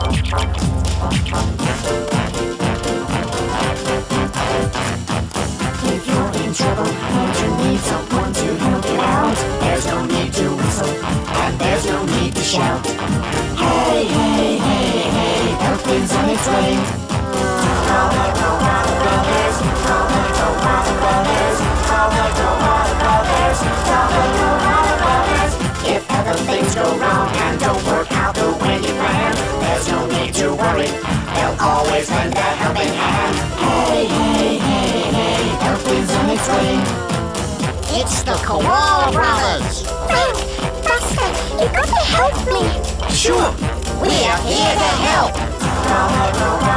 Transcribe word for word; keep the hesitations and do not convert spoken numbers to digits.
If you're in trouble and you need someone to help you out, there's no need to whistle and there's no need to shout. Hey, hey, hey, hey, help is on its way. Call the Koala Brothers, call the Koala Brothers, call the Koala Brothers, call the Koala Brothers. If ever things go wrong and don't work out the way you plan, there's no need to worry, they'll always lend a helping hand. Hey, hey, hey, hey, help is on its way. It's the Koala Brothers! Frank, Buster, you gotta help me! Sure! We're here to help! Call the Koala